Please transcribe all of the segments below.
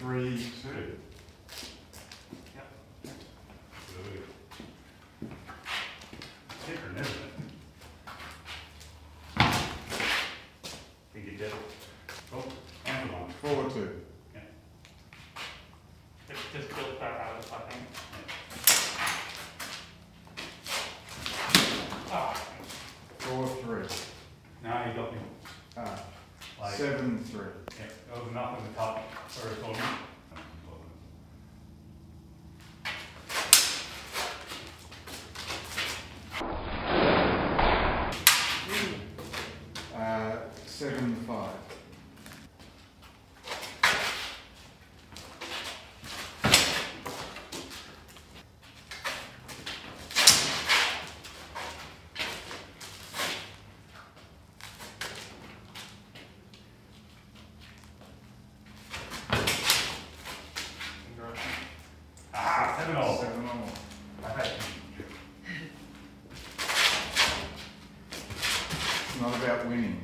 3, 2. Yep. Good. Different, isn't it? Think you did. Oh, and one. 4, 2. Yeah. It's just built that out, I think. Ah, 4, 3. Now you got me. Like, 7, 3. Yeah, open up at the top first one. Uh, 7, 5. Ah, 7 all. 7 all. Okay. It's not about winning.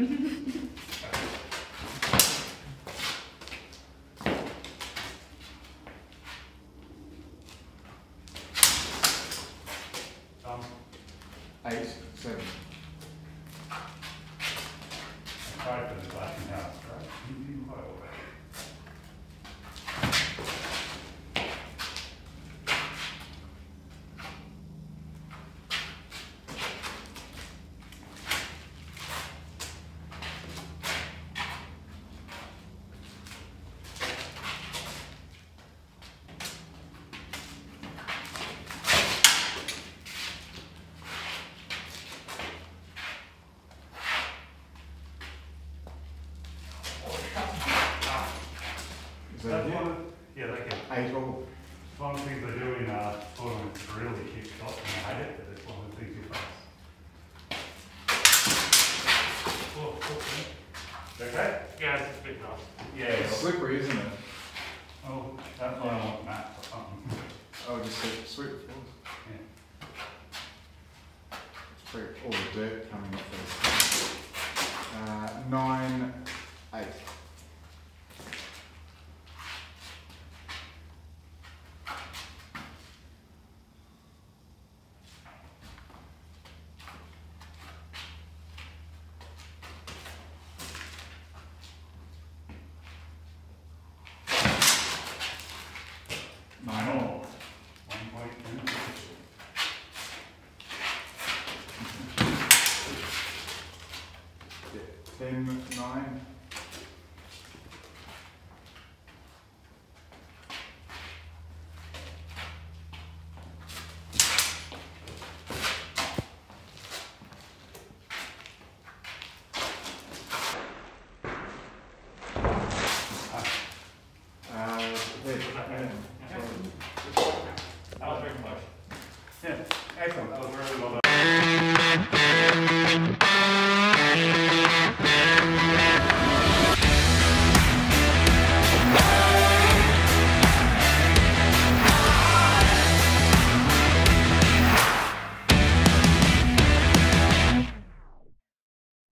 Done. 8, 7. I tried for the flashing house, right? You didn't quite obey. Is that That's it? one of, yeah, they can. 8 all. One of the things they do in tournaments is really kick shots and I hate it, but it's one of the things you face. Oh, okay. Okay? yeah, it's a bit rough. Yeah. It's slippery, isn't it? Oh, that's why I want maps or something. Oh, just sweep it forward. Yeah. It's pretty, all the dirt coming off there. 9,